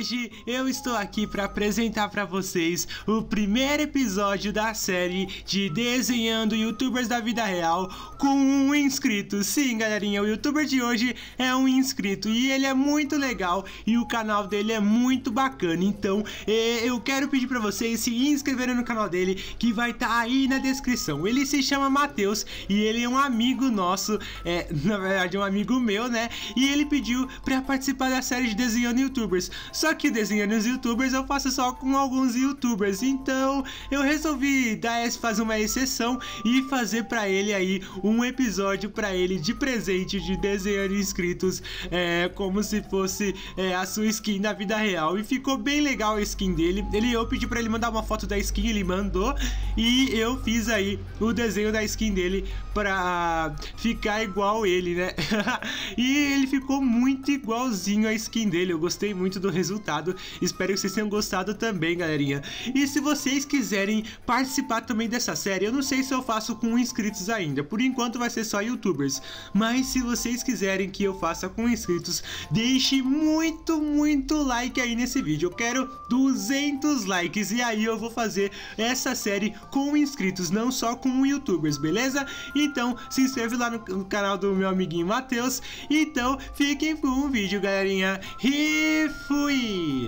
hoje eu estou aqui para apresentar para vocês o primeiro episódio da série de Desenhando Youtubers da Vida Real com um inscrito. Sim, galerinha, o youtuber de hoje é um inscrito e ele é muito legal e o canal dele é muito bacana. Então eu quero pedir para vocês se inscreverem no canal dele, que vai estar aí na descrição. Ele se chama Matheus e ele é um amigo nosso, na verdade é um amigo meu, né? E ele pediu para participar da série de Desenhando Youtubers. Só que Desenhando os Youtubers eu faço só com alguns Youtubers, então eu resolvi fazer uma exceção e fazer para ele aí um episódio para ele de presente de Desenhando Inscritos, como se fosse a sua skin na vida real. E ficou bem legal a skin dele. Eu pedi para ele mandar uma foto da skin, ele mandou e eu fiz aí o desenho da skin dele pra ficar igual ele, né? E ele ficou muito igualzinho a skin dele. Eu gostei muito do resultado. Espero que vocês tenham gostado também, galerinha. E se vocês quiserem participar também dessa série, eu não sei se eu faço com inscritos ainda. Por enquanto vai ser só youtubers. Mas se vocês quiserem que eu faça com inscritos, deixe muito like aí nesse vídeo. Eu quero 200 likes e aí eu vou fazer essa série com inscritos, não só com youtubers, beleza? Então se inscreve lá no canal do meu amiguinho Matheus. Então fiquem com o vídeo, galerinha. E fui!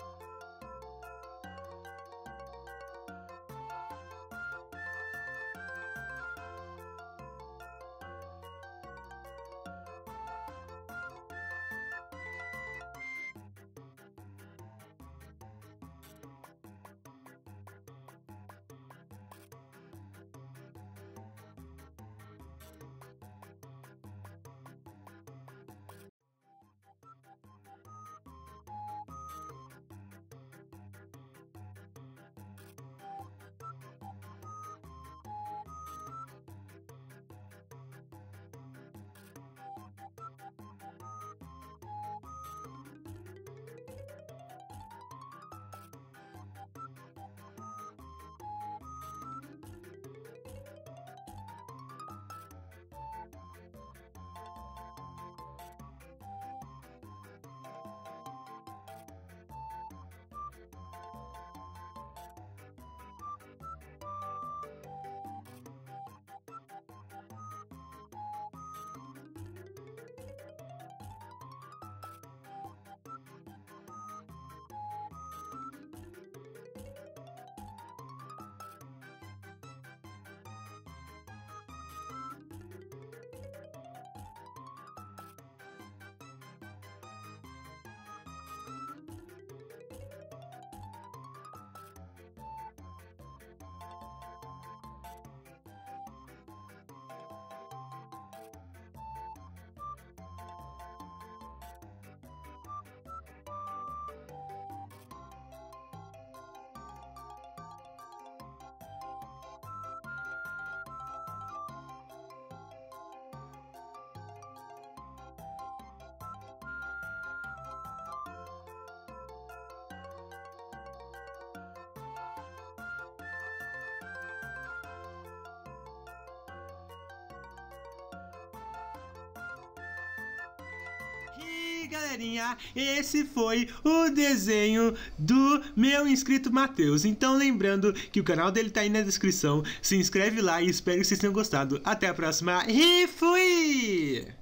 E galerinha, esse foi o desenho do meu inscrito Matheus. Então lembrando que o canal dele tá aí na descrição. Se inscreve lá e espero que vocês tenham gostado. Até a próxima e fui!